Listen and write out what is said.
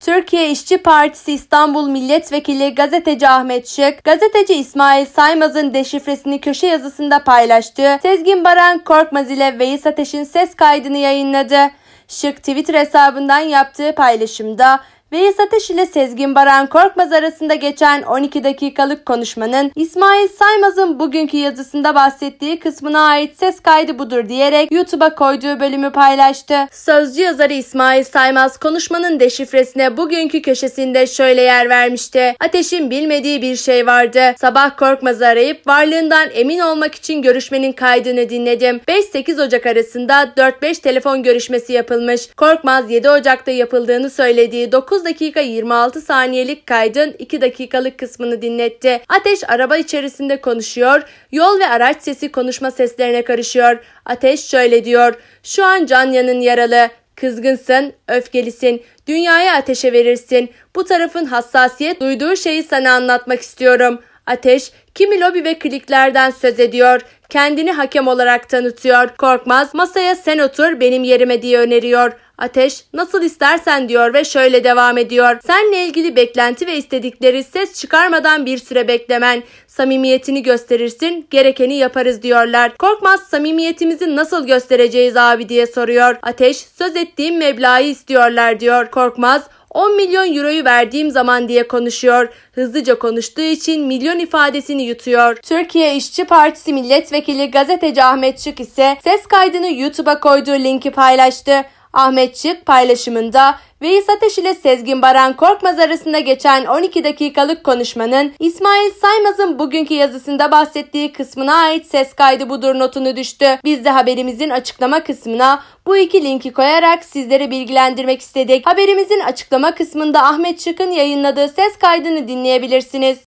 Türkiye İşçi Partisi İstanbul Milletvekili gazeteci Ahmet Şık, gazeteci İsmail Saymaz'ın deşifresini köşe yazısında paylaştığı Sezgin Baran Korkmaz ile Veys Ateş'in ses kaydını yayınladı. Şık Twitter hesabından yaptığı paylaşımda Veys Ateş ile Sezgin Baran Korkmaz arasında geçen 12 dakikalık konuşmanın İsmail Saymaz'ın bugünkü yazısında bahsettiği kısmına ait ses kaydı budur diyerek YouTube'a koyduğu bölümü paylaştı. Sözcü yazarı İsmail Saymaz konuşmanın deşifresine bugünkü köşesinde şöyle yer vermişti. Ateş'in bilmediği bir şey vardı. Sabah Korkmaz'ı arayıp varlığından emin olmak için görüşmenin kaydını dinledim. 5-8 Ocak arasında 4-5 telefon görüşmesi yapılmış. Korkmaz 7 Ocak'ta yapıldığını söylediği 9 dakika 26 saniyelik kaydın 2 dakikalık kısmını dinletti. Ateş araba içerisinde konuşuyor, yol ve araç sesi konuşma seslerine karışıyor. Ateş şöyle diyor: "Şu an Canyan'ın yaralı. Kızgınsın, öfkelisin. Dünyayı ateşe verirsin. Bu tarafın hassasiyet duyduğu şeyi sana anlatmak istiyorum." Ateş, kimi lobi ve kliklerden söz ediyor. Kendini hakem olarak tanıtıyor. Korkmaz, "Masaya sen otur, benim yerime" diye öneriyor. Ateş, "Nasıl istersen" diyor ve şöyle devam ediyor. "Seninle ilgili beklenti ve istedikleri ses çıkarmadan bir süre beklemen. Samimiyetini gösterirsin, gerekeni yaparız" diyorlar. Korkmaz, "Samimiyetimizi nasıl göstereceğiz abi?" diye soruyor. Ateş, "Söz ettiğim meblağı istiyorlar" diyor. Korkmaz, 10 milyon euroyu verdiğim zaman" diye konuşuyor. Hızlıca konuştuğu için milyon ifadesini yutuyor. Türkiye İşçi Partisi Milletvekili gazeteci Ahmet Şık ise ses kaydını YouTube'a koyduğu linki paylaştı. Ahmet Şık paylaşımında Veys Ateş ile Sezgin Baran Korkmaz arasında geçen 12 dakikalık konuşmanın İsmail Saymaz'ın bugünkü yazısında bahsettiği kısmına ait ses kaydı budur notunu düştü. Biz de haberimizin açıklama kısmına bu iki linki koyarak sizleri bilgilendirmek istedik. Haberimizin açıklama kısmında Ahmet Şık'ın yayınladığı ses kaydını dinleyebilirsiniz.